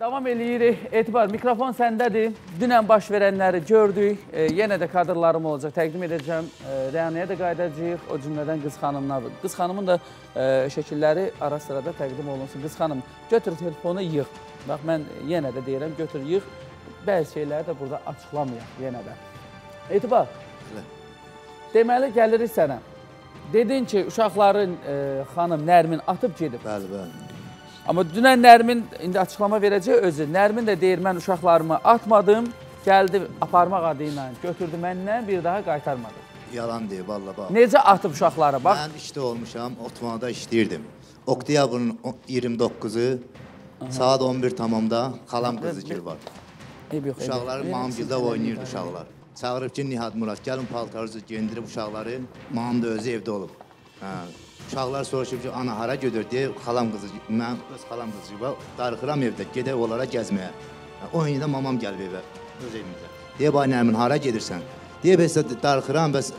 Davam eləyirik. Etibar, mikrofon səndədir. Dünən baş verənləri gördük. Yenə də kadrlarım olacaq. Təqdim edəcəm. Rəyanəyə də qayıdacağıq. O cümlədən Qız xanımına. Qız xanımın da şəkilləri ara sırada təqdim olunsun. Qız xanım, götür telefonu, yığ. Bax, mən yenə də deyirəm, götür, yığ. Bəzi şeyləri də burada açıqlamayaq yenə də. Etibar, deməli gəlirik sənə. Dedin ki, uşaqların xanım Nərmin atıb gedib. Bəli, bəli. Amma dünən Nərmin indi açıqlama verəcək özü. Nərmin də deyir, mən uşaqlarımı atmadım, gəldi aparmaq adı ilə götürdü məndən, bir daha qaytarmadı. Yalan deyib, valla bax. Necə atıb uşaqları, bax? Mən işdə olmuşam, otomada işləyirdim. Oktyabrın 29-u saat 11 tamamda xalam qızıcıl var. Uşaqları mamgildə oynayırdı uşaqlar. Çağırıb ki, Nihat Murad, gəlin paltarınızı geyindirib uşaqları, mamam da özü evdə olub. Uşaqlar soruşub ki, ana hara gedir deyə xalam qızı, mən öz xalam qızı var, darıxıram evdə, gedək onlara gəzməyə. O yine mamam gəlib evə, öz evimizə. Deyib, ay Nərmin, hara gedirsən? Deyib, darıxıram, bəs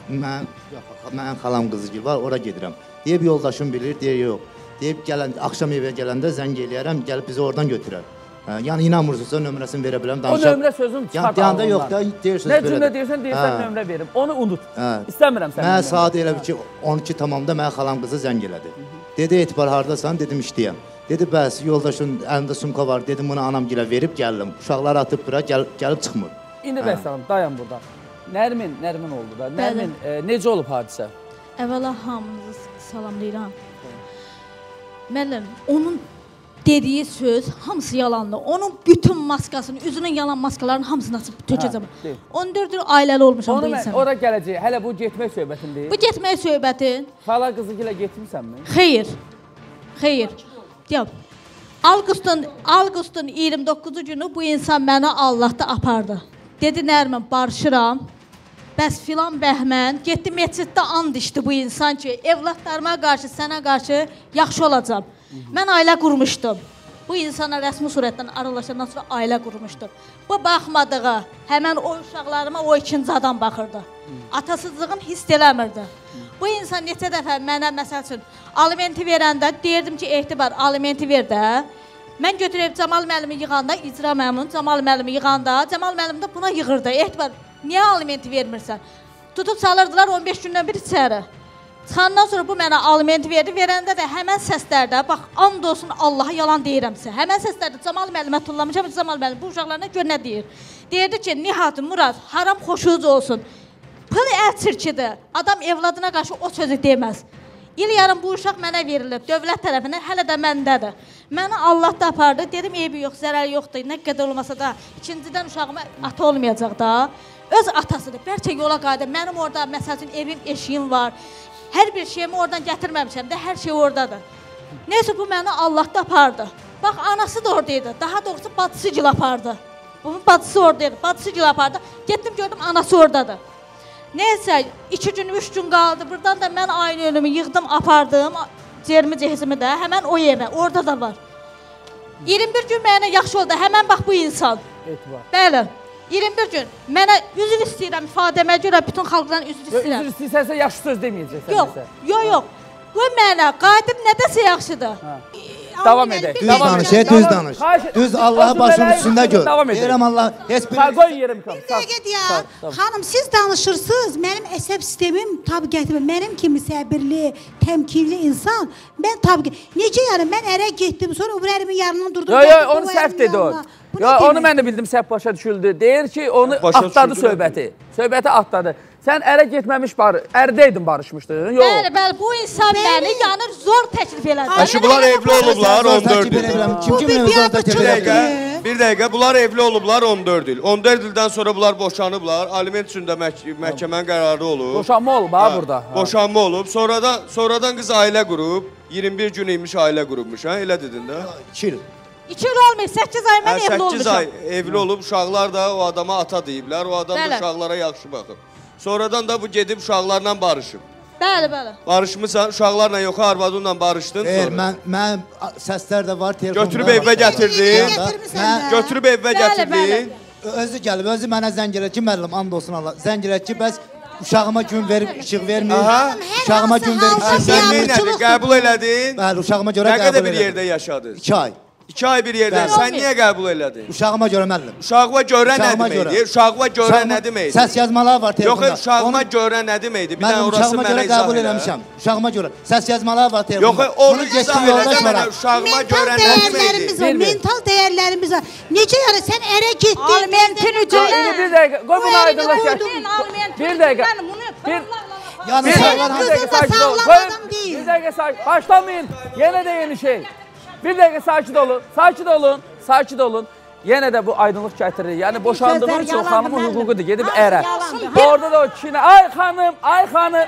mən xalam qızı var, ora gedirəm. Deyib, yoldaşım bilir, deyir, yox. Deyib, axşam evə gələndə zəng eləyərəm, gəlib bizi oradan götürər. Yəni, inanmırsınızsa nömrəsini verə biləm. O nömrə sözün çıxart ağlından. Yox da, deyirsiniz belə. Nə cümlə deyirsən nömrə verim. Onu unut. İstəmirəm səni. Mən saat elə ki, 12 tamamda mən xalam qızı zəng elədi. Dedi, Etibar, haradasan? Dedim, işləyəm. Dedi, bəs, yoldaşın əlində sumka var. Dedim, bunu anam gilə verib gəldim. Uşaqları atıb bura, gəlib çıxmır. İndi bəsələm, dayan burada. Nərmin oldu da. Nərmin, necə olub hadisə? Əvvəla hamınızı salamlayıram. Müəllim, onun dediği söz hamısı yalanlı. Onun bütün maskasını, üzünün yalan maskalarının hamısını açıb tökəcəm. 14 il ailəli olmuşam bu insan. Ora gələcək. Hələ bu getmək söhbətindir. Bu getmək söhbətin. Xala qızı ilə getmisənmi? Xeyr. Xeyr. Deyəm. Avqustun 29-cu günü bu insan məni Allah'ta apardı. Dedi, Nərmin, barışıram. Bəs filan bəhmən, getdi məsciddə and içdi bu insan ki, evlatlarıma qarşı, sənə qarşı yaxşı olacam. Mən ailə qurmuşdum. Bu insana rəsmi surətdən aralaşandan sonra ailə qurmuşdum. Bu baxmadığı, həmən o uşaqlarıma o ikinci adam baxırdı. Atasızlığını hiss eləmirdi. Bu insan neçə dəfə mənə, məsəl üçün, alimenti verəndə deyirdim ki, Etibar, alimenti ver də. Mən götürüb Camal müəllimi yığanda, icra məmunu Camal müəllimi yığanda, Camal müəllim də buna yığırdı. Etibar, niyə alimenti vermirsən? Tutub salırdılar 15 gündən bir içəri. Çıxandan sonra bu mənə alimenti verdi. Verəndə də həmən səslərdə, bax, and olsun Allaha yalan deyirəmsə. Həmən səslərdə Camal müəllimə tullamışam, Camal müəllim bu uşaqlarına gör nə deyir. Deyirdi ki, Nihat, Murad, haram xoşunuc olsun. Pıl çirkidir. Adam evladına qarşı o sözü deməz. İl yarım bu uşaq mənə verilib, dövlət tərəfindən, hələ də məndədir. Mənə Allah da apardı, dedim, eybi yox, zərəri yoxdur, nə qədər olmasa da, ikincidən uşağıma ata olmayacaq da. Öz atasıdır, bəlkə yola qaydı, mənim orada, məsəl üçün, evim, eşiyim var. Hər bir şeyimi oradan gətirməmişəm də, hər şey oradadır. Neyse, bu mənə Allah da apardı. Bax, anası da oradaydı, daha doğrusu bacısı gil apardı. Bunun bacısı oradaydı, bacısı gil apardı. Getdim, gördüm, anası oradadır. Neyse, 2 gün, 3 gün qaldı. Buradan da mən aynı ölümü yığdım, apardım. Cermi cehizimi də, həmən o evə, orada da var. 21 gün mənə yaxşı oldu, həmən bax bu insan. Bəli, 21 gün. Mənə üzr istəyirəm, ifadəmə görə bütün xalqdan üzr istəyirəm. Üzr istəyirsə, yaxşı söz deməyəcəksən. Yox. Bu mənə qayıdıb nədəsə yaxşıdır. Davam edək. Düz danış, düz danış. Düz Allah'a başının üstündə gör. Deyirəm Allah, heç bir... Qoy yerim kalın. Bir dəqiqə deyək, xanım, siz danışırsınız, mənim əsəb sistemim tabi gətirmir. Mənim kimi səbirli, təmkinli insan, mən tabi gətirmir. Necə yəni, mən ərə getdim, sonra öbür ərimin yanından durdum. Yox, onu səhv dedi o. Onu mən də bildim, səhv başa düşüldü. Deyir ki, onu atladı söhbəti. Söhbəti atladı. Sən ərə getməmiş, ərdəydin, barışmışdın. Bəli, bu insan məni yanır, zor təklif elədi. Əşi, bunlar evli olublar 14 il. Bir dəqiqə, bunlar evli olublar 14 il. 14 ildən sonra bunlar boşanıblar. Aliment üçün də məhkəmənin qərarı olub. Boşanma olub ha burada. Boşanma olub. Sonradan qız ailə qurub. 21 gün imiş ailə qurubmuş, elə dedin də? 2 il. 2 il olmuyor, 8 ay mən evli olmuşam. 8 ay evli olub, uşaqlar da o adama ata deyiblər. O adam da uşaqlara yaxşı baxıb. Sonradan da bu gedib uşaqlarla barışıb. Bəli. Barışmısan, uşaqlarla yox, arvadınla barışdın sonra. Mən səslər də var, telefonda. Götürüb evə gətirdin. Götürüb evə gətirdin. Özü gəlib, özü mənə zəng elədi ki, müəllim, and olsun Allah. Zəng elədi ki, bəs uşağıma gün verib, işıq vermir. Uşağıma gün verib, işıq vermir. Qəbul elədin. Bəli, uşağıma görə qəbul elədim. Nə qədər bir yerdə yaşadınız? 2 ay. 2 ay bir yerdən sən niyə qəbul elədin? Uşağıma görə müəllim. Uşağıma görə nə Uşağıma deməkdir? Uşağıma görə nə deməkdir? Səs yazmalar var telefonda. Yox, uşağıma görə nə deməkdir? Bir dənə orası mənə izah eləmişəm. Uşağıma görə. Səs yazmalar var telefonda. Yox, onu izah eləmə. Uşağıma görə nə deməkdir? Mental dəyərlərimiz var. Necə yəni sən ərə getdin? Alimentin ücreti. Bir dəqiqə, qoy bunu aydınlıq gətir. Bir dəqiqə. Yəni Kızın da sağlam adam deyil. Bir dəqiqə sakit. Başlamayın. Yenə də yeni şey. Bir dəqiqə sakit olun. Sakit olun. Sakit olun. Yenə də bu aydınlıq gətirir. Yəni boşandığım üçün xanımın hüququdur. Gedib ərə. Orada da o kişini. Ay xanım, ay xanım.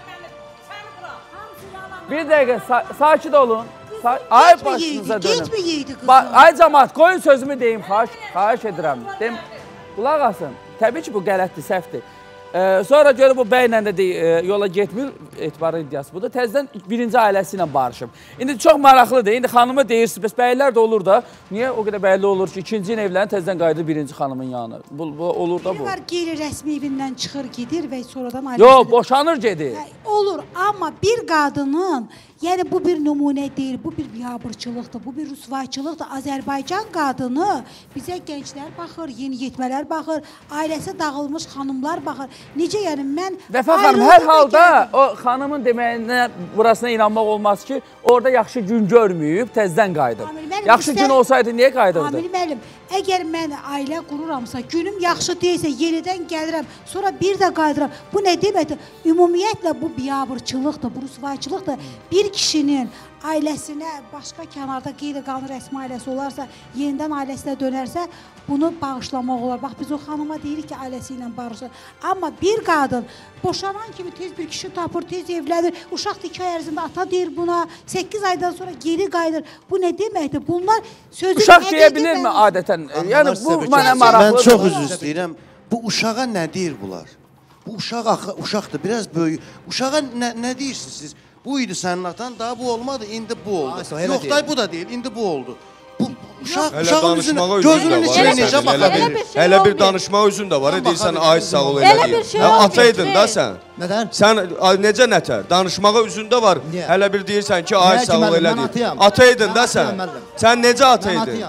Bir dəqiqə sakit olun. Ay başınıza dönün. Geç mi yeydi kızım? Ay cəmaat, qoyun sözümü deyim. Xahiş edirəm. Deyim, qulaq asın. Təbii ki, bu qələtdir, səhvdir. Sonra görə bu bəylə də yola getmir, etibarı iddiası budur. Təzədən birinci ailəsi ilə barışıb. İndi çox maraqlıdır. İndi xanıma deyirsiniz, bəs bəylər də olur da. Niyə o qədər bəyli olur ki, ikinci evlənir, təzədən qayıdır birinci xanımın yanına. Bu olur da bu. Bir var qeyri-rəsmi evindən çıxır, gedir və sonradan ailəsi... Yox, boşanır gedir. Olur, amma bir qadının, yəni bu bir nümunə deyil, bu bir biabırçılıqdır, bu bir rüsvayçılıqdır. Azərbaycan qadını bizə gənclər baxır, yeniyetmələr baxır, ailəsi dağılmış xanımlar baxır. Necə yəni mən... Vəfa xanım, hər halda o xanımın deməyinə, burasına inanmaq olmaz ki, orada yaxşı gün görməyib, təzdən qayıdır. Yaxşı gün olsaydı, niyə qayıdırdı? Amil müəllim, əgər mən ailə qururamsa, günüm yaxşı deyilsə, yenidən gəlirəm, sonra bir də qayıdıram. Bu nə deməkdir? Ümumiyyətlə bu biabırçılıqdır, bu rüsvayçılıqdır. Bir kişinin ailəsinə başqa kənarda qeyri-qanuni rəsmi ailəsi olarsa, yenidən ailəsinə dönərsə, bunu bağışlamaq olar. Bax, biz o xanıma deyirik ki, ailəsi ilə barışır. Amma bir qadın boşanan kimi tez bir kişi tapır, tez evlənir, uşaq 2 ay ərzində ata deyir buna, 8 aydan sonra geri qayıdır. Bu nə deməkdir? Bunlar sözün... Uşaq deyə bilirmi adətən? Yəni, bu mənə maraqlıdır. Mən çox üzr istəyirəm. Bu uşağa nə deyir bunlar? Bu uşaqdır, biraz böyük. Uşağa nə deyirsiniz siz? Bu idi sənin atan, daha bu olmadı, indi bu oldu. Yox da bu da deyil, indi bu oldu. Uşağın gözünün içine necə baxa bilir? Hələ bir danışmaq üzün də var, deyirsən, ay sağ ol, elə deyil. Ataydın da sən. Nədən? Sən necə nətər? Danışmağa üzündə var, hələ bir deyirsən ki, ay sağ ol, elə deyil. Ataydın da sən. Sən necə ataydın?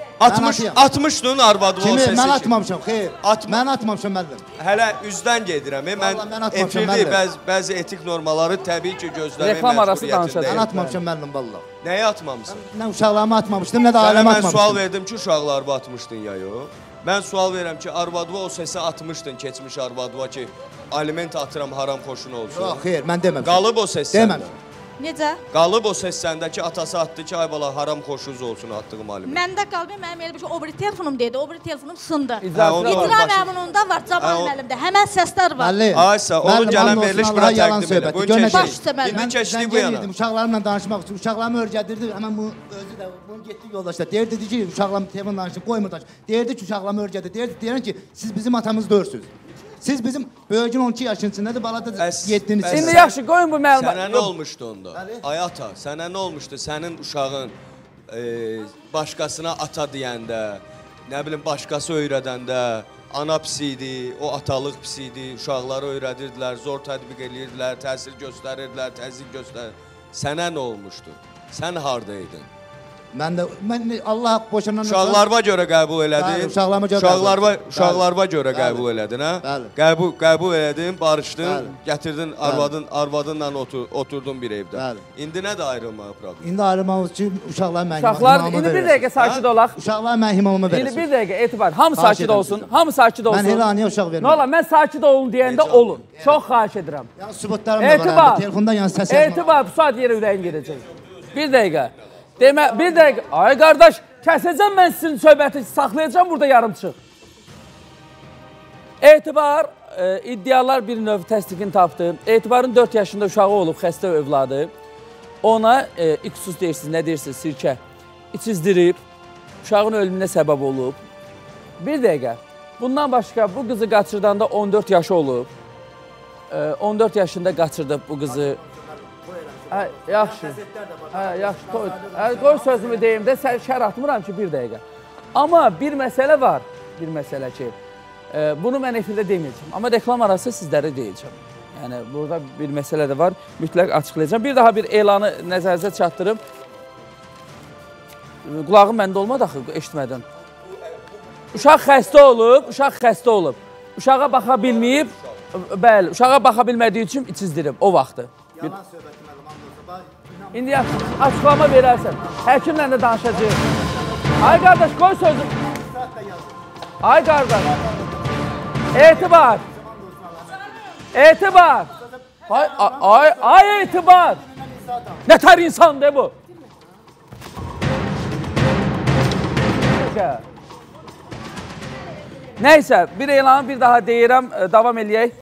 60'dın arvadı o sesi kimi. Mən atmamışam, xeyr. Mən atmamışam müəllim. Hələ üzdən gedirəm. Mən efirli bəzi etik normaları təbii ki gözləmək reklam arası danışacaq. Mən atmamışam müəllim vallah. Nəyi atmamısan? Nə uşaqlarımı atmamışdım, nə də ailəmi atmamışdım. Mən sual verdim ki, uşaqlarımı atmışdın ya yox. Mən sual verirəm ki, arvadıva o sesi atmışdın, keçmiş arvadıva ki, aliment atıram, haram xoşun olsun. Yox, xeyr, mən deməmişim. Qalıb o ses səndə. Necə? Qalıb o ses səndə ki, atası atdı ki, ay bala, haram xoşunuz olsun atdığım aliment. Məndə qalıb, mənim elə bir şey, o biri telefonum deyildi, o biri telefonum sındı. İtiraf məmununda var, Camal müəllimdə, həmən səslər var. Aysa, onun gələn veriliş bura təqdim edir. Buyurun keçdik. İndi keçdik bu yana. Uşaqlarımla danışmaq üçün, uşaqlarımı örgədirdi, həmən bu özü də, bunu getdik yoldaşlar. Deyirdi ki, uşaqlarımı telefon danışıb, qoymur danışıb. Deyirdi ki, uşaqlarımı örgədir, deyirdi ki, siz bizim atamız dörsünüz. Siz bizim böyücün 12 yaşın içindədir, balada 7-nin içində. İndi yaxşı, qoyun bu məlumat. Sənə nə olmuşdu onda? Ay ata, sənə nə olmuşdu? Sənin uşağın başqasına ata deyəndə, nə bilim, başqası öyrədəndə, ana pisi idi, o atalıq pisi idi, uşaqları öyrədirdilər, zor tətbiq edirdilər, təsir göstərirdilər, təzyiq göstərirdilər. Sənə nə olmuşdu? Sən hardaydın? Mən Allah boşanan... Uşaqlarıma görə qəbul elədin. Uşaqlarıma görə qəbul elədin, hə? Qəbul elədin, barışdın, gətirdin, arvadınla oturdun bir evdə. İndi nədir ayrılmağı problemi? İndi ayrılmamız üçün uşaqlar mənim imamıma verir. İndi bir dəqiqə sakit olaq. Uşaqlar mənim imamıma verir. İndi bir dəqiqə etibar. Hamı sakit olsun. Hamı sakit olsun. Mən Helaniyə uşaq verməm. Nə ola, mən sakit olun deyəndə olun. Çox xahiş edirəm. Yəni sübutlarım da var. Telefondan yəni səs yazmaq. Etibar, bu saat yerə ürəyin gedəcək. Bir dəqiqə. Demə, bir dəqiqə, ay qardaş, kəsəcəm mən sizin söhbəti, saxlayacam burada yarımçıq. Etibar, iddialar bir növ təsdiqini tapdı. Etibarın 4 yaşında uşağı olub, xəstə övladı. Ona iqsus deyirsiniz, nə deyirsiniz, sirkə içizdirib, uşağın ölümünə səbəb olub. Bir dəqiqə, bundan başqa bu qızı qaçırdanda 14 yaşı olub. 14 yaşında qaçırdı bu qızı. Yaxşı, yaxşı, qoy sözümü deyim də, şər atmıram ki, bir dəqiqə. Amma bir məsələ var, bir məsələ ki, bunu mən efirdə deməyəcəm, amma reklam arası sizlərə deyəcəm. Yəni, burada bir məsələ də var, mütləq açıqlayacağım. Bir daha bir elanı nəzərinizə çatdırım. qulağım məndə olmadı axı eşitmədən. Uşaq xəstə olub. Uşağa baxa bilməyib, bəli, uşağa baxa bilmədiyi üçün içizdirib o vaxtı. Yalan söhbəti məlumat olsa, İndi açıqlama verərsən. Həkimlə də danışacağıq. Ay qardaş, qoy sözü. Ay qardaş. Etibar. Etibar. Ay etibar. Nə tər insandır bu? Nəysə, bir elanı bir daha deyirəm, davam eləyək.